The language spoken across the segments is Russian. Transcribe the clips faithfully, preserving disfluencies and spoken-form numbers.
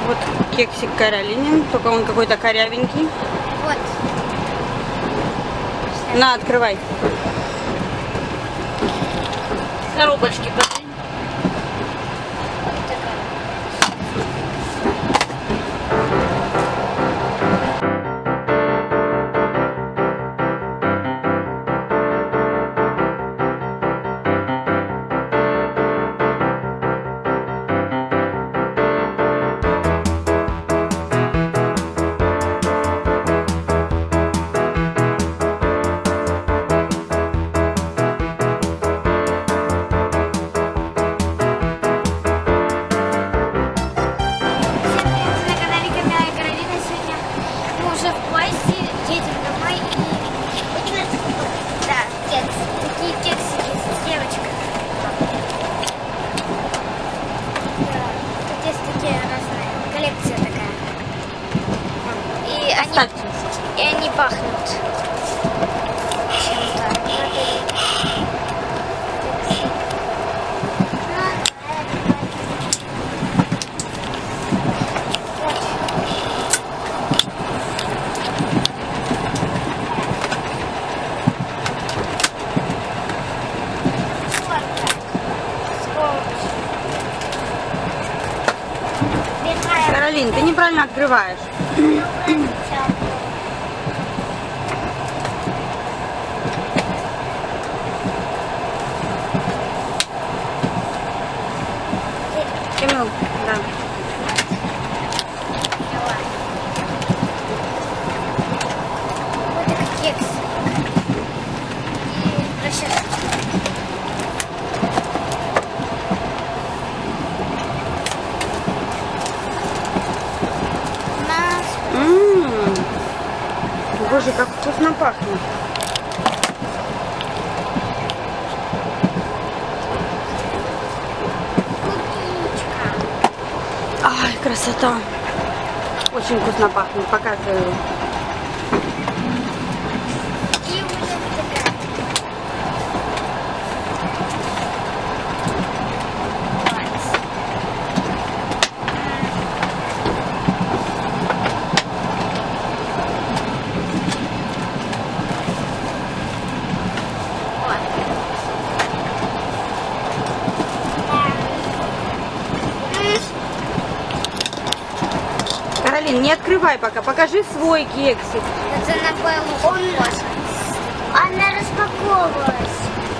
Вот кексик Каролинин, только он какой-то корявенький. Вот. На, открывай. Коробочки подвинь. Они, и они пахнут чем-то. Каролин, ты неправильно открываешь. Камил, да. Вот это кекс. И расчесочка. Ммм, боже, как вкусно пахнет. Ай, красота. Очень вкусно пахнет, показываю. И вот это Каролин, не открывай пока, покажи свой кексик. Это на Беллу похоже. Она распаковывалась.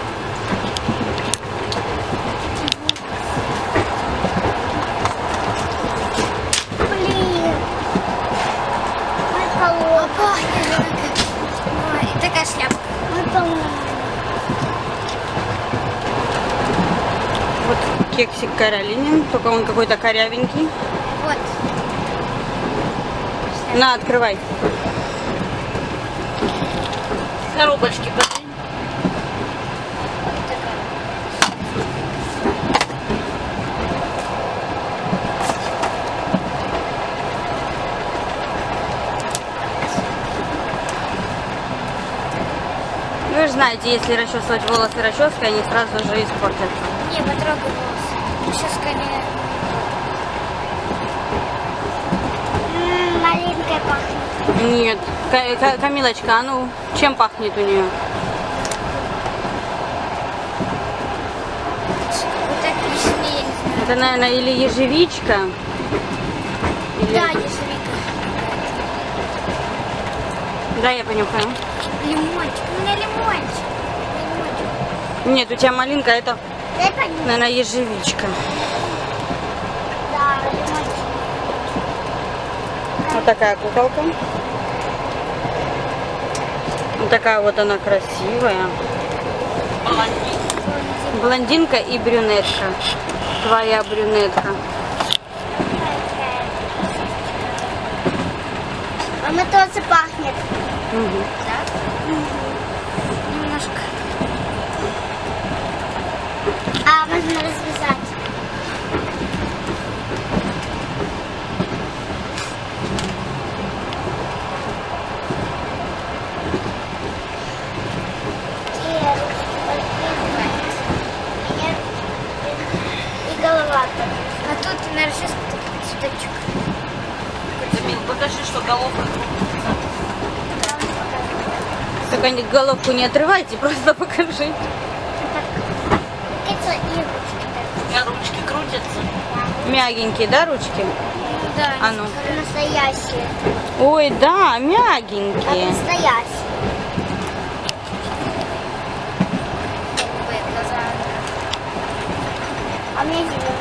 Блин. Ой, холодно. Пахнет. Ой, такая шляпка. Ой, по-моему. Вот кексик Каролинин, только он какой-то корявенький. Вот. На, открывай. Коробочки подвинь. Вы же знаете, если расчесывать волосы расческой, они сразу же испортятся. Не, потрогай волосы. Сейчас, конечно. Ммм, маленькая пахнет. Нет. Ка- Ка- Камилочка, а ну, чем пахнет у нее? Вот так лишнее, я не знаю. Это, наверное, или ежевичка. Или... Да, ежевика. Да, я понюхаю. Лимончик. У меня лимончик. Лимончик. Нет, у тебя малинка, это, Дай понюхай. наверное, ежевичка. Да, лимончик. Вот такая куколка. Вот такая вот она красивая. Блондинка и брюнетка. Твоя брюнетка. Мама тоже пахнет. Угу. Да? Угу. Немножко. А, можно развязать. И голова. А тут на расческу такой цветочек. Мил, покажи, что головка крутится. Только не- головку не отрывайте, просто покажи. Какие игрушки? А ручки крутятся. Мягенькие, да, ручки? Да. А ну. Настоящие. Ой, да, Как мягенькие. настоящие. Голубые глаза. А мне зеленые.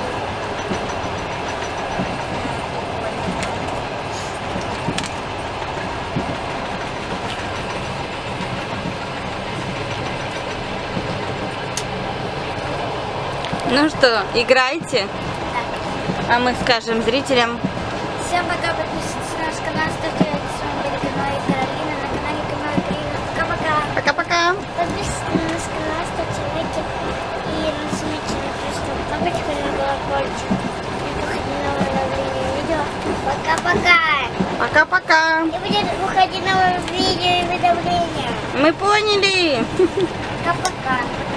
Ну что, играйте? А мы скажем зрителям. Всем пока, подписывайтесь на наш канал, ставьте лайки, с вами были Канал и Каролина, на канале Канал и Каролина. Пока-пока. Пока-пока. Подписывайтесь на наш канал, ставьте лайки и нажмите на красную кнопочку на колокольчик. И выходит новое обновление видео. Пока-пока. Пока-пока. И будет выходить новое видео и уведомления. Мы поняли. Пока-пока.